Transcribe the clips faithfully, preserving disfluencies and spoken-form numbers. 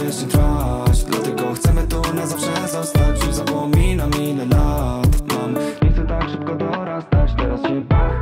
wiecznie trwać. Dlatego chcemy tu na zawsze zostać. Już zapominam ile lat mam. Nie chcę tak szybko dorastać, teraz się baw.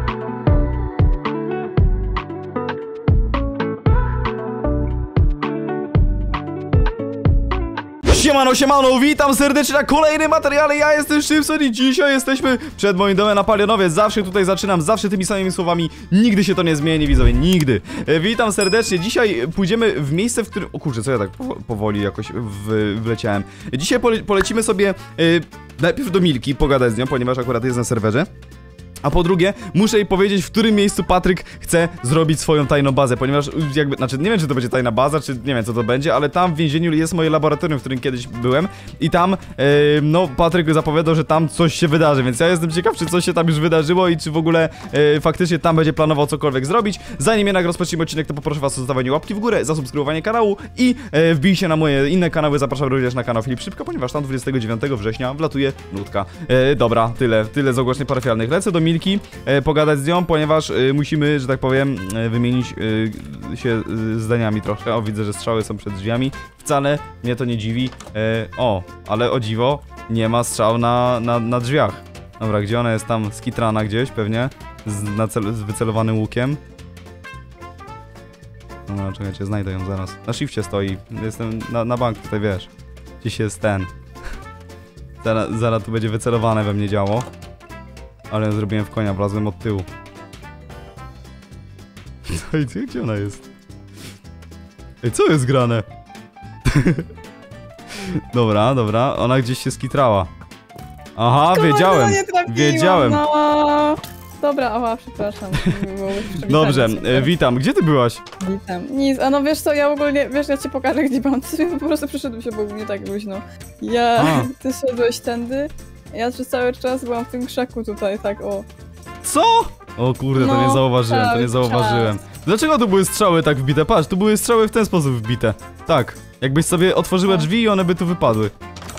Siemano, siemano, witam serdecznie na kolejnym materiale, ja jestem Szybson i dzisiaj jesteśmy przed moim domem na Palionowie. Zawsze tutaj zaczynam, zawsze tymi samymi słowami, nigdy się to nie zmieni, widzowie, nigdy. e, Witam serdecznie, dzisiaj pójdziemy w miejsce, w którym... O kurczę, co ja tak powoli jakoś w... wleciałem. Dzisiaj pole... polecimy sobie e, najpierw do Milki, pogadać z nią, ponieważ akurat jest na serwerze. A po drugie, muszę jej powiedzieć, w którym miejscu Patryk chce zrobić swoją tajną bazę, ponieważ jakby, znaczy nie wiem, czy to będzie tajna baza, czy nie wiem, co to będzie, ale tam w więzieniu jest moje laboratorium, w którym kiedyś byłem i tam, yy, no, Patryk zapowiadał, że tam coś się wydarzy, więc ja jestem ciekaw, czy coś się tam już wydarzyło i czy w ogóle yy, faktycznie tam będzie planował cokolwiek zrobić. Zanim jednak rozpoczniemy odcinek, to poproszę was o zostawienie łapki w górę, zasubskrybowanie kanału i yy, wbijcie na moje inne kanały, zapraszam również na kanał Filip Szybka, ponieważ tam dwudziestego dziewiątego września wlatuje nutka. Yy, dobra, tyle, tyle z ogłoszeń parafialnych. Lecę do Milki, e, pogadać z nią, ponieważ e, musimy, że tak powiem, e, wymienić e, się e, zdaniami trochę. O, widzę, że strzały są przed drzwiami. Wcale mnie to nie dziwi. E, o, ale o dziwo, nie ma strzał na, na, na drzwiach. Dobra, gdzie ona jest? Tam skitrana gdzieś, pewnie. Z, na cel, z wycelowanym łukiem. No, czekajcie, znajdę ją zaraz. Na shifcie stoi. Jestem na, na bank, tutaj wiesz. Gdzieś jest ten. Zaraz, zaraz tu będzie wycelowane we mnie działo. Ale ja zrobiłem w konia, wlazłem od tyłu. Ej, gdzie ona jest? Ej, co jest grane? Dobra, dobra, ona gdzieś się skitrała. Aha, Kurde, wiedziałem, nie trafiłam, wiedziałem. No. Dobra, ała, przepraszam. Dobrze, e, witam, gdzie ty byłaś? Witam. Nic, a no wiesz co, ja ogólnie, wiesz, ja ci pokażę, gdzie byłam. Ty po prostu przyszedłem się, bo mnie tak luźno. Ja, A. ty szedłeś tędy. Ja przez cały czas byłam w tym krzaku tutaj, tak o. Co? O kurde, to No, nie zauważyłem, to nie cały zauważyłem. Dlaczego tu były strzały tak wbite? Patrz, tu były strzały w ten sposób wbite. Tak, jakbyś sobie otworzyła No. drzwi i one by tu wypadły.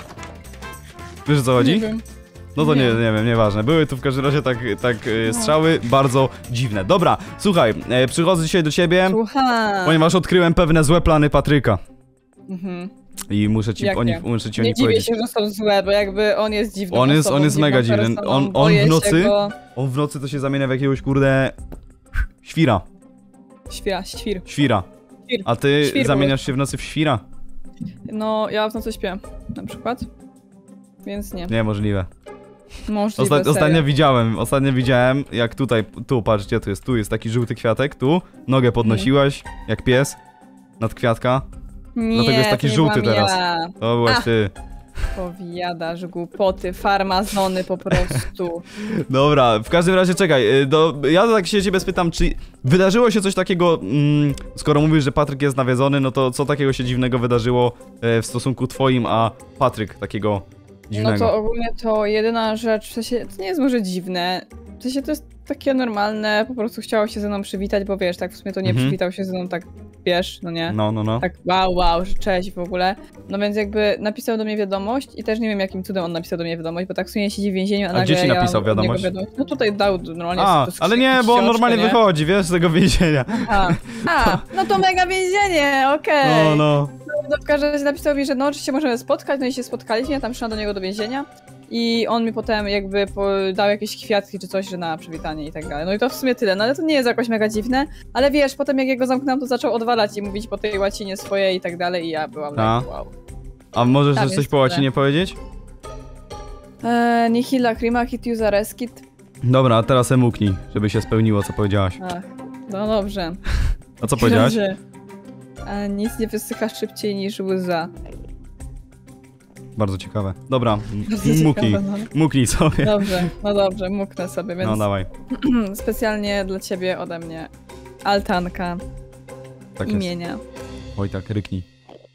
Wiesz, o co chodzi? Nie wiem. No to nie, Nie. nie wiem, nieważne. Były tu w każdym razie tak, tak e, strzały, bardzo dziwne. Dobra, słuchaj, e, przychodzę dzisiaj do ciebie, Słuchaj. ponieważ odkryłem pewne złe plany Patryka. Mhm. I muszę ci Jakie? o nich, muszę ci o Nie nich dziwię powiedzieć. się, że są złe, bo jakby on jest dziwny. On jest, on jest mega dziwny. On, on w nocy, Go... on w nocy to się zamienia w jakiegoś kurde... Świra. Świra, świr. Świra. Świr. A ty Świr zamieniasz się w nocy w świra? No, ja w nocy śpię, na przykład. Więc nie. Niemożliwe. Możliwe, Osta serio. ostatnio widziałem, ostatnio widziałem, jak tutaj, tu, patrz, gdzie tu jest, tu jest taki żółty kwiatek, tu, nogę podnosiłaś, jak pies, nad kwiatka, Nie, dlatego jest taki to nie żółty byłam teraz. Ja. To byłaś Ach. ty. Powiadasz głupoty, farmazony po prostu. Dobra, w każdym razie czekaj, y, do, ja tak się ciebie spytam, czy wydarzyło się coś takiego, mm, skoro mówisz, że Patryk jest nawiedzony, no to co takiego się dziwnego wydarzyło e, w stosunku twoim, a Patryk takiego dziwnego? No to ogólnie to jedyna rzecz, w sensie, to nie jest może dziwne, w sensie to jest takie normalne, po prostu chciało się ze mną przywitać, bo wiesz, tak w sumie to nie Mhm. przywitał się ze mną tak, wiesz, no nie? No, no, no. Tak wow, wow, że cześć w ogóle. No więc jakby napisał do mnie wiadomość i też nie wiem jakim cudem on napisał do mnie wiadomość, bo tak w sumie siedzi w więzieniu, a, A nagle gdzie ci ja napisał od niego wiadomość? wiadomość? No tutaj dał normalnie. A, z- z- ale nie, bo on książkę, normalnie nie? wychodzi, wiesz, z tego więzienia. A, a, no to mega więzienie, okej. No, no. No, w każdym razie napisał mi, że no oczywiście możemy spotkać, no i się spotkaliśmy, ja tam przyszłam do niego do więzienia i on mi potem jakby po, dał jakieś kwiatki czy coś, że na przywitanie i tak dalej. No i to w sumie tyle, no ale to nie jest jakoś mega dziwne, ale wiesz, potem jak ja go zamknęłam, to zaczął odwalać i mówić po tej łacinie swojej i tak dalej i ja byłam A. like, wow. A możesz Tam też coś jest po tyle. łacinie powiedzieć? Eee, nihila crima hit usa reskit. Dobra, a teraz emuknij, żeby się spełniło, co powiedziałaś. Ach, no dobrze. A co powiedziałaś? Że, e, nic nie wysycha szybciej niż łza. Bardzo ciekawe. Dobra, Bardzo muknij, ciekawe, no. muknij sobie. Dobrze, no dobrze, muknę sobie, więc No dawaj, specjalnie dla ciebie ode mnie altanka tak jest. imienia. Oj tak, ryknij.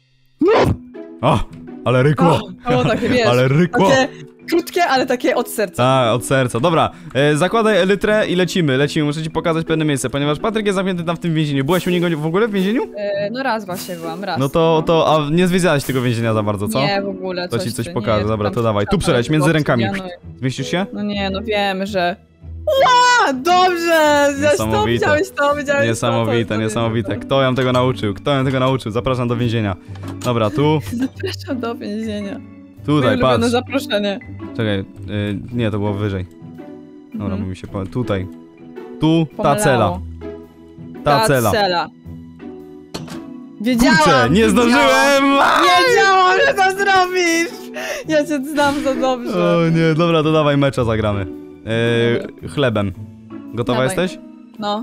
O, ale rykło! O, o, takie wiesz, Ale rykło! takie krótkie, ale takie od serca. Tak, od serca. Dobra, e, zakładaj elytrę i lecimy, lecimy. Muszę ci pokazać pewne miejsce, ponieważ Patryk jest zamknięty tam w tym więzieniu. Byłaś u niego w ogóle w więzieniu? E, no raz właśnie byłam, raz. No to, to, a nie zwiedziałaś tego więzienia za bardzo, co? Nie, w ogóle. To coś ci coś ty, pokażę, nie, dobra, tam to dawaj. Tu tam przeleć, między było rękami. obsydianu. Zmieścisz się? No nie, no wiem, że... A, dobrze! Zaś to Niesamowite. widziałeś to, widziałeś Niesamowite, to, to, niesamowite. Kto ją tego nauczył? Kto ją tego nauczył? Zapraszam do więzienia. Dobra, tu, Zapraszam do więzienia. tutaj, Moje ulubione patrz. zaproszenie. Czekaj, y, nie, to było wyżej. Dobra, Mhm. mówi się, po- tutaj. Tu, ta Pomylało. cela. Ta cela. cela. Wiedziałam! Kurczę, nie wiedziałam. zdążyłem! Wiedziałam, że to zrobisz! Ja cię znam za dobrze. O nie, dobra, to dawaj mecza zagramy. Yy, chlebem. Gotowa Dawaj. jesteś? No.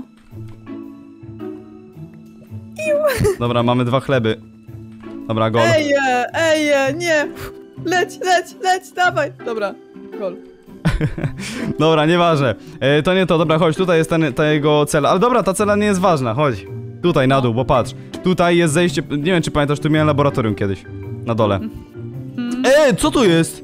Dobra, mamy dwa chleby. Dobra, gol. Eje, eje, nie! Leć, leć, leć, dawaj! Dobra, gol. Dobra, nieważne. E, to nie to, dobra, chodź, tutaj jest ten, ta jego cela. Ale dobra, ta cela nie jest ważna, chodź. Tutaj, na dół, bo patrz. Tutaj jest zejście, nie wiem czy pamiętasz, tu miałem laboratorium kiedyś. Na dole. Mm. E, co tu jest?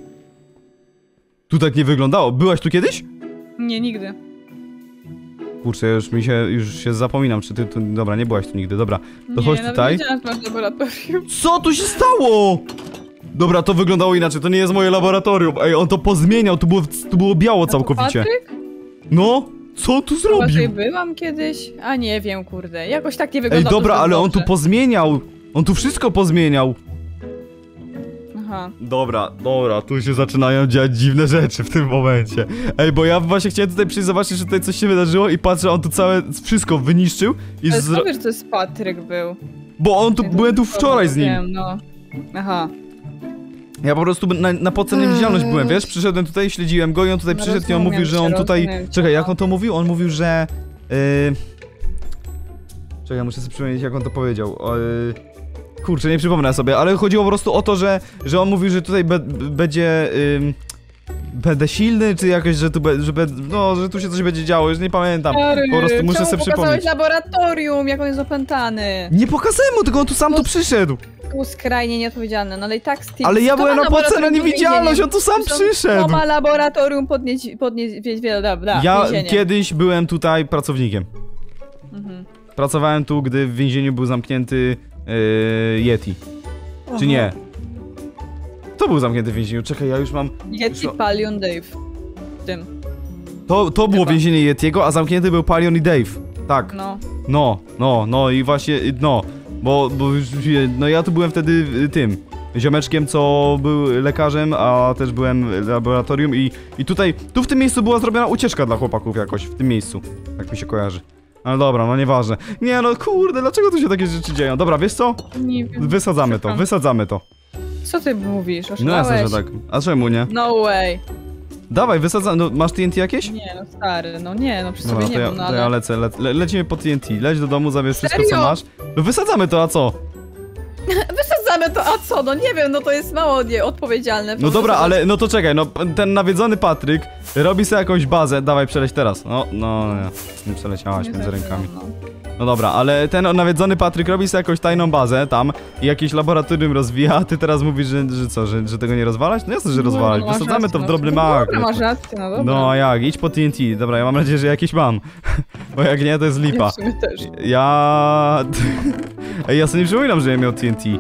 Tu tak nie wyglądało. Byłaś tu kiedyś? Nie, nigdy. Kurczę, już mi się, już się zapominam, czy ty tu, dobra, nie byłaś tu nigdy, dobra. To nie, chodź nawet tutaj. Nie wiedziałam, że masz laboratorium. Co tu się stało? Dobra, to wyglądało inaczej, to nie jest moje laboratorium. Ej, on to pozmieniał, tu było, tu było biało całkowicie. Patryk? No, co tu Chyba tutaj zrobił? byłam kiedyś? A nie wiem, kurde. Jakoś tak nie Ej, wygląda. dobra, to ale on dobrze. tu pozmieniał. On tu wszystko pozmieniał. Aha. Dobra, dobra, tu się zaczynają dziać dziwne rzeczy w tym momencie. Ej, bo ja właśnie chciałem tutaj przyjść zobaczyć, że tutaj coś się wydarzyło i patrzę, on tu całe, wszystko wyniszczył i Ale zro... co wiesz, że to jest Patryk był? Bo on tu, Ja byłem tu to wczoraj z nim. wiem, no. Aha. Ja po prostu na, na podcenę widzialność byłem, wiesz? Przyszedłem tutaj, śledziłem go i on tutaj No przyszedł i on rozumiem mówił, że cię, on tutaj... rozumiem cię, Czekaj, jak no. on to mówił? On mówił, że... Yy... Czekaj, muszę sobie przypomnieć, jak on to powiedział. O, yy... Kurczę, nie przypomnę sobie, ale chodziło po prostu o to, że, że on mówił, że tutaj be, będzie... Yy... Będę silny, czy jakoś, że tu, be, że, be, no, że tu się coś będzie działo, już nie pamiętam. Stary, Po prostu muszę czemu sobie pokazałeś przypomnieć. laboratorium, jak on jest opętany. Nie pokazałem mu, tylko on tu sam tu No, przyszedł. To było skrajnie nieodpowiedzialne, no ale i tak Steve. Ale ja kto byłem ma na podcenę laboratorium niewidzialność, więzieniem? on tu sam Zresztą, przyszedł. Kto ma laboratorium podnieść, podnieść, wie, wie, da, da, Ja więzienie. kiedyś byłem tutaj pracownikiem. Mhm. Pracowałem tu, gdy w więzieniu był zamknięty yy, Yeti. Czy Aha. nie? Kto był zamknięty w więzieniu? Czekaj, ja już mam... Yeti, już- Palion, Dave. W tym, To, to było Chyba. więzienie Yetiego, a zamknięty był Palion i Dave. Tak. no. No, no, no i właśnie, y, no. Bo, bo już, y, no ja tu byłem wtedy y, tym ziomeczkiem, co był lekarzem, a też byłem w laboratorium i, i tutaj, tu w tym miejscu była zrobiona ucieczka dla chłopaków jakoś, w tym miejscu. Tak mi się kojarzy. Ale dobra, no nieważne. Nie no, kurde, dlaczego tu się takie rzeczy dzieją? Dobra, wiesz co? Nie wiem. Wysadzamy to, Szukam. wysadzamy to. Co ty mówisz? No Oszalałeś? jasne, że tak. A czemu nie? No way. Dawaj, wysadzamy. No, masz T N T jakieś? Nie no stary, no nie, no przy Dobra, sobie to nie ja, mam, no to ja ale... lecę, le, le, lecimy po T N T. Leć do domu, zabierz wszystko co Serio? masz. No wysadzamy to, a co? Wysadzamy to, a co? No nie wiem, no to jest mało nieodpowiedzialne. No dobra, ale no to czekaj, no ten nawiedzony Patryk robi sobie jakąś bazę. Dawaj, przeleć teraz. No, no, nie. Nie przeleciałaś między rękami. No dobra, ale ten nawiedzony Patryk robi sobie jakąś tajną bazę tam i jakieś laboratorium rozwija, a ty teraz mówisz, że, że co, że, że tego nie rozwalać? No jasne, że rozwalać. Wysadzamy to w drobny mak. Dobra, masz rację, no dobra. No a jak? Idź po T N T. Dobra, ja mam nadzieję, że jakieś mam. Bo jak nie, to jest Ja lipa. w sumie też. Ja... Ej, ja sobie nie przypominam, że ja miał T N T.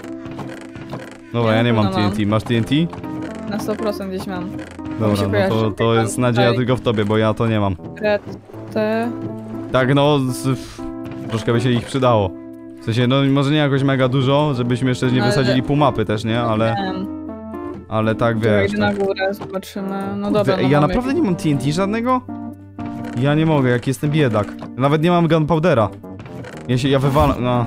Dobra, Ja ja nie na mam pewno T N T. Masz T N T? Na sto procent gdzieś mam. Mi Dobra, się no kojarzy, to, że to tam jest nadzieja tutaj- tylko w tobie, bo ja to nie mam. Red, te... Tak, no... Z, troszkę by się ich przydało. W sensie, no może nie jakoś mega dużo, żebyśmy jeszcze nie Ale- wysadzili pół mapy też, nie? Ale... Wiem. Ale tak, Dobra, wiesz... idę na Tak. górę, zobaczymy. No Kurde, dobra, no ja mamy naprawdę nie mam T N T żadnego? Ja nie mogę, jak jestem biedak. Nawet nie mam gunpowdera. Ja się, ja wywalam, no...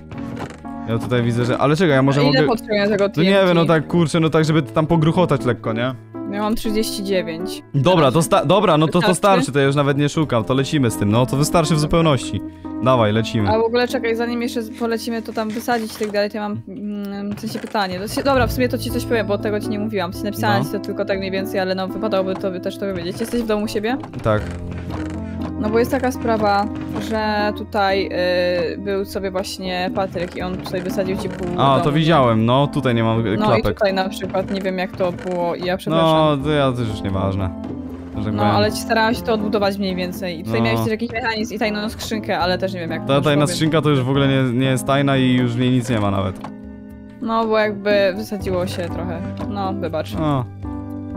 Ja tutaj widzę, że... Ale czekaj, ja może A ile mogę... potrzebuję tego T No N T? nie wiem, no tak kurczę, no tak, żeby tam pogruchotać lekko, nie? Ja mam trzydzieści dziewięć. Dobra, to sta dobra, no to to Wystarczy? starczy, to ja już nawet nie szukam, to lecimy z tym, no to wystarczy w zupełności. Dawaj, lecimy. A w ogóle czekaj, zanim jeszcze polecimy to tam wysadzić i tak dalej, to ja mam mm, w sensie pytanie. To się, dobra, w sumie to ci coś powiem, bo tego ci nie mówiłam. W sensie napisałam No. ci to tylko tak mniej więcej, ale no wypadałoby to też to wiedzieć. Jesteś w domu u siebie? Tak. No bo jest taka sprawa, że tutaj y, był sobie właśnie Patryk i on tutaj wysadził ci pół A, domu, to nie? widziałem, no tutaj nie mam e, No i klapek. tutaj na przykład, nie wiem jak to było i ja przepraszam. No, to ja też już nieważne. Że tak No, powiem. ale ci starałam się to odbudować mniej więcej. I tutaj No. miałeś też jakiś mechanizm i tajną skrzynkę, ale też nie wiem jak to Ta poszło, tajna więc- skrzynka to już w ogóle nie, nie jest tajna i już w niej nic nie ma nawet. No, bo jakby wysadziło się trochę. No, wybacz. O.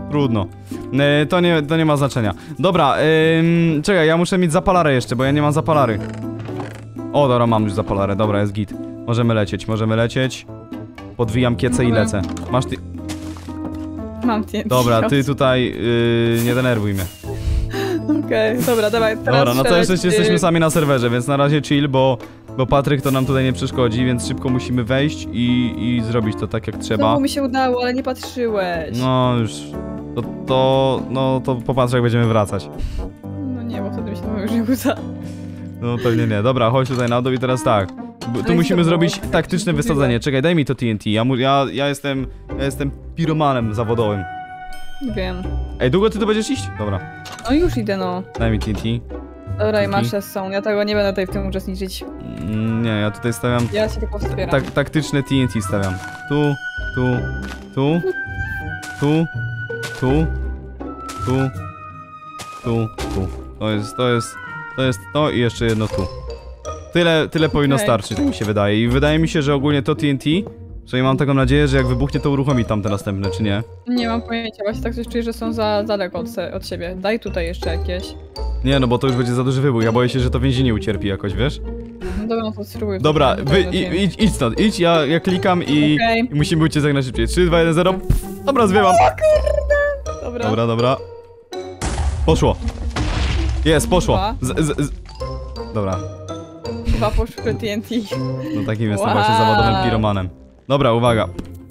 Trudno. E, to, nie, to nie ma znaczenia. Dobra, ym, czekaj, ja muszę mieć zapalarę jeszcze, bo ja nie mam zapalary. O, dobra, mam już zapalarę, dobra, jest git. Możemy lecieć, możemy lecieć. Podwijam kiece i lecę. Masz ty... Mam T N T. Dobra, ty tutaj yy, nie denerwuj mnie. Okej, okay, dobra, dawaj, teraz Dobra, no to strzelać, jeszcze y- jesteśmy sami na serwerze, więc na razie chill, bo, bo Patryk to nam tutaj nie przeszkodzi, więc szybko musimy wejść i, i zrobić to tak jak trzeba. Znowu mi się udało, ale nie patrzyłeś. No już... To, to... No to popatrz jak będziemy wracać. No nie, bo wtedy mi się to już nie uda. No pewnie nie. Dobra, chodź tutaj na dół i teraz tak. B- Tu Ale musimy co było? zrobić Tak taktyczne jak wysadzenie. Czekaj, daj mi to T N T. Ja, mu, ja, ja jestem... Ja jestem piromanem zawodowym. Nie wiem. Ej, długo ty tu będziesz iść? Dobra, No już idę, no. daj mi T N T. Dobra, i Dzięki. masz są. Ja tego nie będę tutaj w tym uczestniczyć. Mm, nie, ja tutaj stawiam... Ja się tylko wspieram. Tak, taktyczne T N T stawiam. Tu, tu, tu, tu, tu, tu, tu, tu. To jest, to jest, to jest to i jeszcze jedno tu. Tyle, tyle powinno Okej. starczyć, tak mi się wydaje. I wydaje mi się, że ogólnie to T N T, że mam taką nadzieję, że jak wybuchnie, to uruchomi tamte następne, czy nie? Nie mam pojęcia, właśnie tak coś czuję, że są za daleko od, se od siebie. Daj tutaj jeszcze jakieś. Nie, no bo to już będzie za duży wybuch. Ja boję się, że to więzienie ucierpi jakoś, wiesz? No dobra, no to spróbuj. Dobra, To wy, jest i, pewno idź, idź stąd, idź, ja, ja klikam i, Okej. i musimy uciec jak najszybciej. trzy, dwa, jeden, zero. Dobra, zwiewam. Dobra. Dobra, dobra. Poszło. Jest, poszło. Dwa. Z, z, z. Dobra, Dwa poszły T N T. no takim jestem Wow. właśnie zawodowym piromanem. Dobra, uwaga.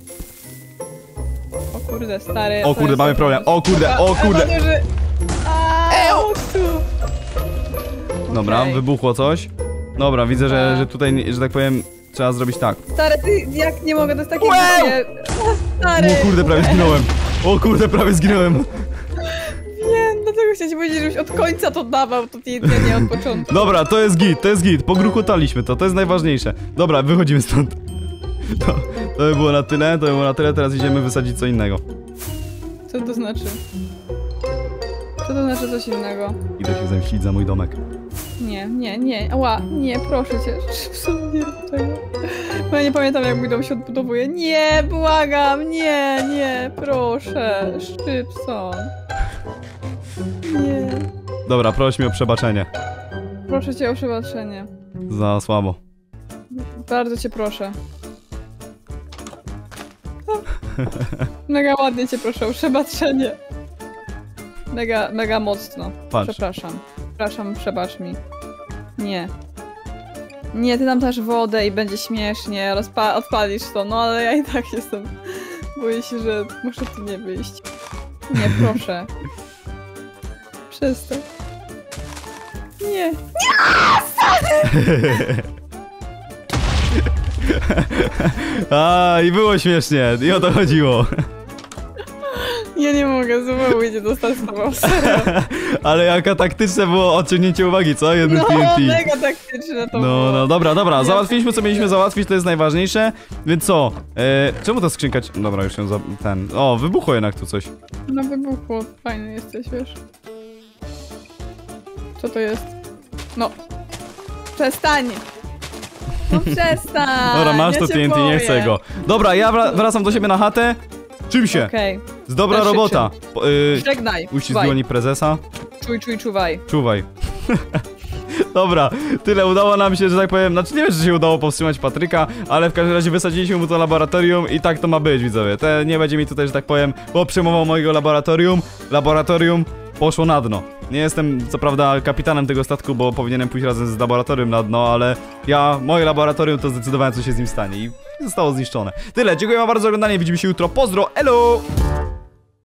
O kurde, stary. O to kurde, jest- mamy problem. O kurde, o kurde. Ewa, duży. Aaaa, tu. Dobra, Okej. wybuchło coś. Dobra, widzę, że, A. że tutaj, że tak powiem, trzeba zrobić tak. Stary, ty, jak nie mogę, to jest takie Wow. głupie. Stary. O kurde, prawie zginąłem. O kurde, prawie zginąłem. Nie, dlatego chciałem ci powiedzieć, żebyś od końca to dawał, to nie, nie, nie od początku. Dobra, to jest git, to jest git. Pogrukotaliśmy to, to jest najważniejsze. Dobra, wychodzimy stąd. To, to by było na tyle, to by było na tyle, teraz idziemy wysadzić co innego. Co to znaczy? Co to znaczy coś innego? Idę się zemścić za mój domek. Nie, nie, nie, ła, nie, proszę cię, Szybson, nie rób tego. Bo ja nie pamiętam, jak mój dom się odbudowuje. Nie, błagam, nie, nie, proszę, Szybson. Nie, Dobra, proś mi o przebaczenie. proszę cię o przebaczenie. Za słabo. Bardzo cię proszę. Mega ładnie cię proszę o przebaczenie. Mega, mega mocno. Patrz. Przepraszam. Przepraszam, przebacz mi. Nie. Nie, ty nam dasz wodę i będzie śmiesznie, rozpa- odpalisz to, no ale ja i tak jestem. Boję się, że muszę tu nie wyjść. Nie, proszę. Przestań. Nie. A, i było śmiesznie, i o to chodziło. Ja nie mogę, znowu idzie dostać z tobą, serio. Ale jaka taktyczne było odciągnięcie uwagi, co? Jednym No, T N T. mega taktyczne to No, było. no, dobra, dobra, Ja- załatwiliśmy co mieliśmy załatwić, to jest najważniejsze. Więc co? E, czemu ta skrzynka... ci- Dobra, już ją za... ten... O, wybuchło jednak tu coś. No wybuchło, fajny jesteś, wiesz. Co to jest? No. Przestań! No przestań! Dobra, masz ja to się T N T, nie boję. chcę go. Dobra, ja wra wracam do siebie na chatę. Czym się? Okej. Z dobra Też się robota. Po, y, Żegnaj. uścisk Czuwaj. dłoni prezesa. Czuj, czuj, czuwaj. Czuwaj. Dobra, tyle udało nam się, że tak powiem, znaczy nie wiem, czy się udało powstrzymać Patryka, ale w każdym razie wysadziliśmy mu to laboratorium i tak to ma być, widzowie. Te nie będzie mi tutaj, że tak powiem, bo przejmował mojego laboratorium. Laboratorium poszło na dno. Nie jestem, co prawda, kapitanem tego statku, bo powinienem pójść razem z laboratorium na dno, ale ja, moje laboratorium, to zdecydowałem, co się z nim stanie i zostało zniszczone. Tyle, dziękuję wam bardzo za oglądanie, widzimy się jutro, pozdro, elo!